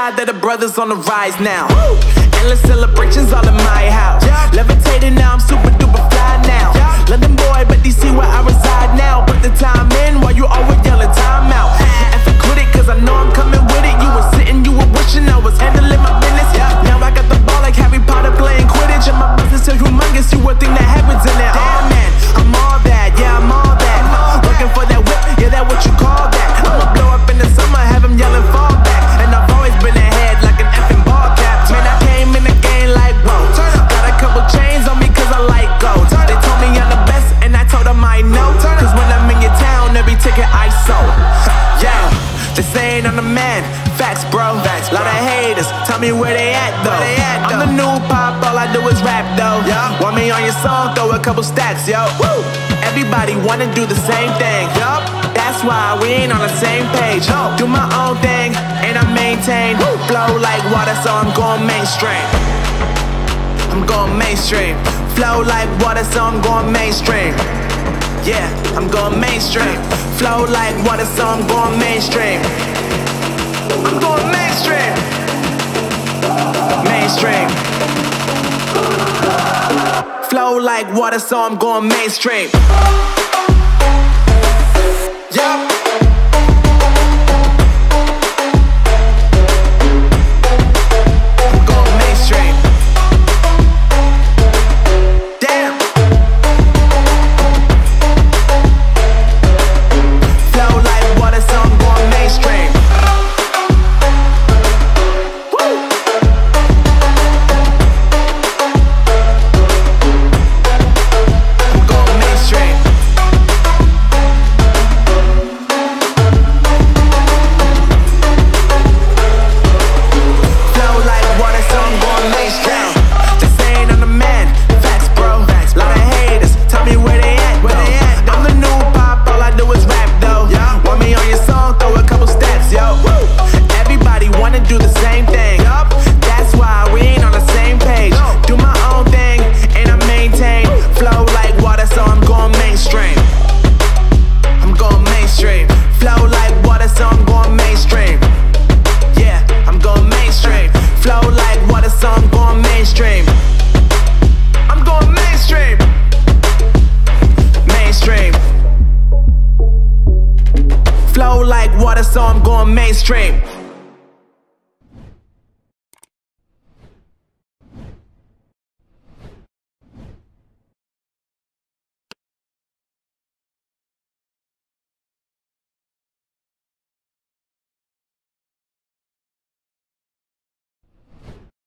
God that the brothers on the rise now. Endless celebrations all in my house. Levitating now, I'm super duper fly now. London boy, but DC where I reside now. Put the time in while you always yelling time out. And quit it, cause I know I'm coming with it. You were sitting, you were wishing I was handling my business. Now I got the ball like Harry Potter playing Quidditch. And my business so humongous, you would think that happens in it. Oh man, I'm all that, yeah, I'm all that. Looking for that whip, yeah, that what you call that. I'ma blow up in the summer, have him yelling fall back. And I've always been ahead like an effing ball cap. Man, I came in the game like, whoa. Got a couple chains on me cause I like gold. They told me I'm the best and I told them I know. Cause when I'm in your town, every ticket I sold. Yeah, they saying I'm the man. Facts, bro. Lot of haters, tell me where they at though. I'm the new pop, all I do is rap though. Want me on your song, throw a couple stacks, yo. Everybody wanna do the same thing. That's why we ain't on the same page. Do my own thing and I maintain. Flow like water, so I'm going mainstream. I'm going mainstream. Flow like water, so I'm going mainstream. Yeah, I'm going mainstream. Flow like water, so I'm going mainstream. I'm going mainstream. Mainstream. Flow like water, so I'm going mainstream. Yup. I'm going mainstream. Damn. Flow like water, so I'm going mainstream. Flow like water, so I'm going mainstream.